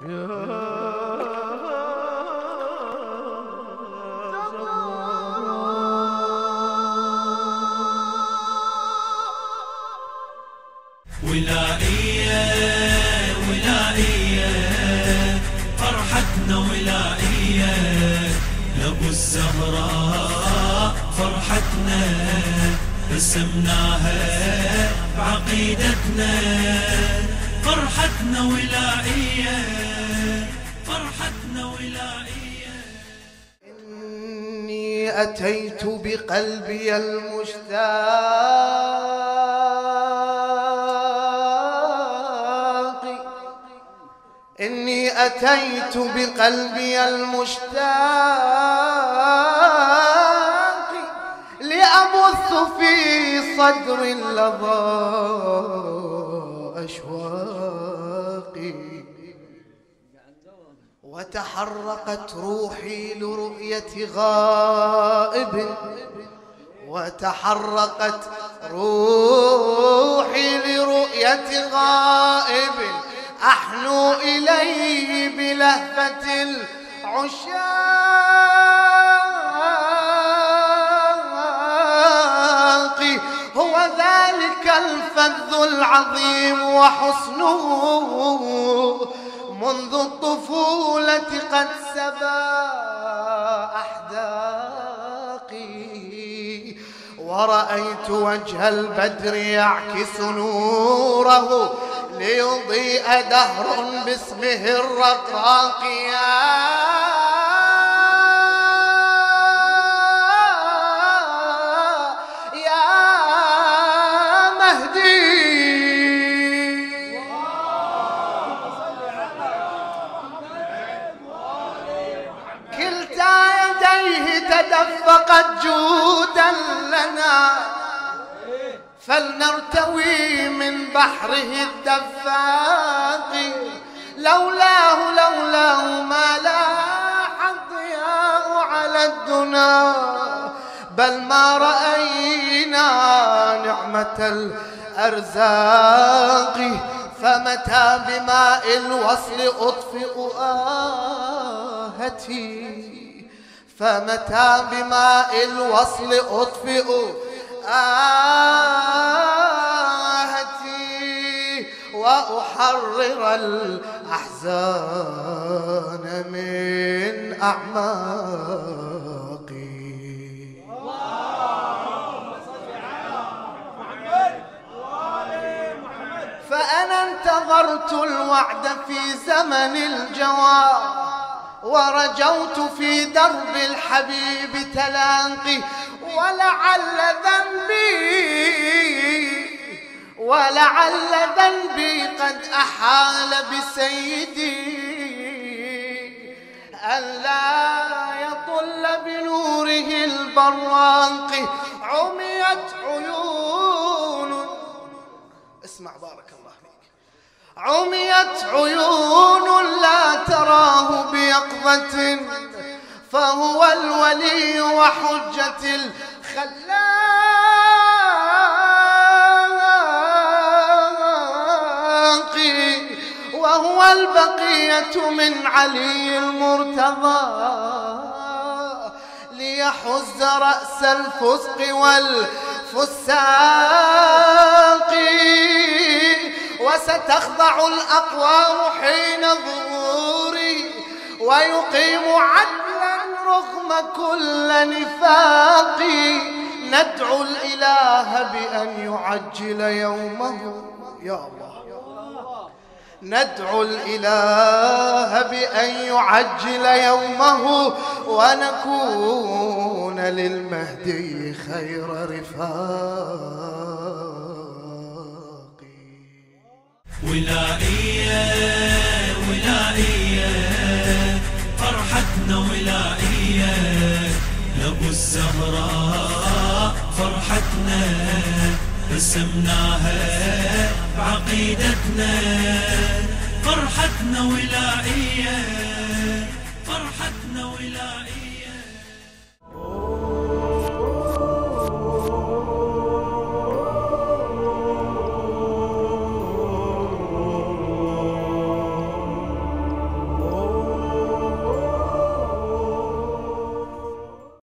ولائية ولائية فرحتنا ولائية لأبو الزهراء فرحتنا رسمناها بعقيدتنا فرحتنا ولائية فرحتنا ولائية. إني أتيت بقلبي المشتاق إني أتيت بقلبي المشتاق لأبث في صدر اللظى أشواقي وتحرقت روحي لرؤية غائب وتحرقت روحي لرؤية غائب أحنو إليه بلهفة العشاق هو ذلك الفذ العظيم وحسنه منذ الطفولة قد سبى أحداقي ورأيت وجه البدر يعكس نوره ليضيء دهر باسمه الرقراق يا مهدي كلتا يديه تدفقت جودا لنا فلنرتوي من بحره الدفاق لولاه ما لاح الضياء على الدنا بل ما رأينا نعمة الأرزاق فمتى بماء الوصل أطفئ آهتي فمتى بماء الوصل أطفئ آهتي وأحرر الأحزان من أعماقي. فأنا انتظرت الوعد في زمن الجواب ورجوت في درب الحبيب تلاقي ولعل ذنبي قد أحال بسيدي ألا يطل بنوره البراق عميت عيون اسمع بارك الله فيك عميت عيون لا تراه بيقظة فهو الولي وحجة الخلاق وهو البقية من علي المرتضى ليحز رأس الفسق والفساق وستخضع الأقوام حين ظهوري ويقيم عدلا رغم كل نفاق ندعو الإله بأن يعجل يومه يا الله ندعو الإله بأن يعجل يومه ونكون للمهدي خير رفاق. ولائية ولائية فرحتنا ولائية لأبو الزهراء فرحتنا رسمناها بعقيدتنا فرحتنا ولائية فرحتنا ولائية.